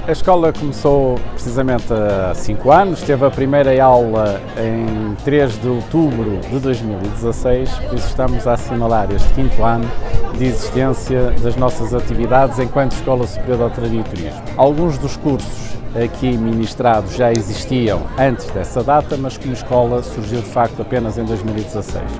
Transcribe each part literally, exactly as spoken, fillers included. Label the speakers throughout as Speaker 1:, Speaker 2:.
Speaker 1: A escola começou precisamente há cinco anos, teve a primeira aula em três de outubro de dois mil e dezasseis, por isso estamos a assinalar este quinto ano de existência das nossas atividades enquanto Escola Superior de Hotelaria e Turismo. Alguns dos cursos aqui ministrados já existiam antes dessa data, mas como escola surgiu de facto apenas em dois mil e dezasseis.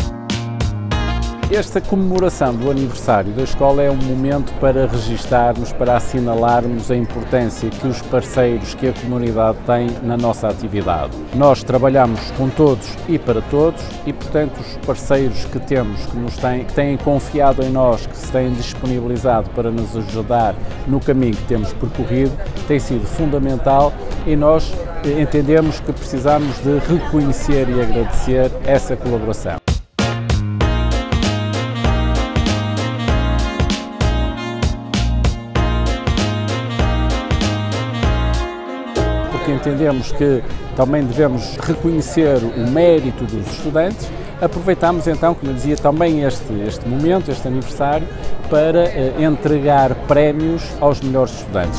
Speaker 1: Esta comemoração do aniversário da escola é um momento para registarmos, para assinalarmos a importância que os parceiros, que a comunidade tem na nossa atividade. Nós trabalhamos com todos e para todos e, portanto, os parceiros que temos, que nos têm, que têm confiado em nós, que se têm disponibilizado para nos ajudar no caminho que temos percorrido, tem sido fundamental e nós entendemos que precisamos de reconhecer e agradecer essa colaboração. Porque entendemos que também devemos reconhecer o mérito dos estudantes, aproveitamos então, como eu dizia, também este, este momento, este aniversário, para eh, entregar prémios aos melhores estudantes.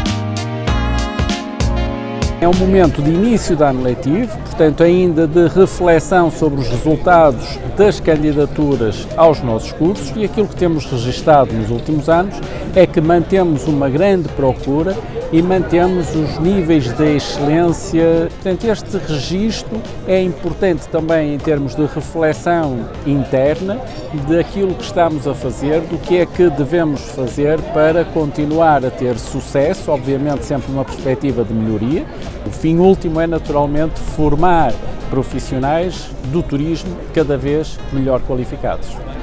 Speaker 1: É um momento de início de ano letivo, portanto ainda de reflexão sobre os resultados das candidaturas aos nossos cursos, e aquilo que temos registado nos últimos anos é que mantemos uma grande procura e mantemos os níveis de excelência. Portanto, este registro é importante também em termos de reflexão interna daquilo que estamos a fazer, do que é que devemos fazer para continuar a ter sucesso, obviamente sempre numa perspectiva de melhoria. O fim último é naturalmente formar profissionais do turismo cada vez melhor qualificados.